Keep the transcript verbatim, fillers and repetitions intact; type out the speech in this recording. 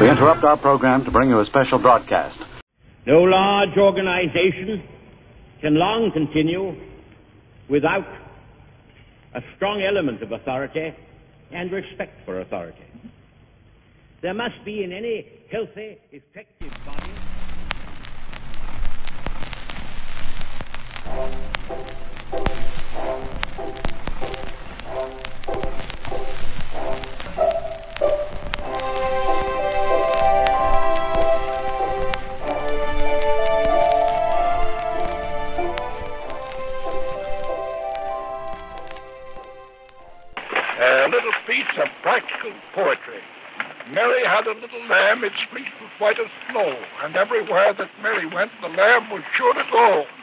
interrupt our program to bring you a special broadcast. No large organization can long continue without a strong element of authority and respect for authority. There must be in any healthy, effective body. A little piece of practical poetry. Mary had a little lamb, its fleece was white as snow, and everywhere that Mary went, the lamb was sure to go.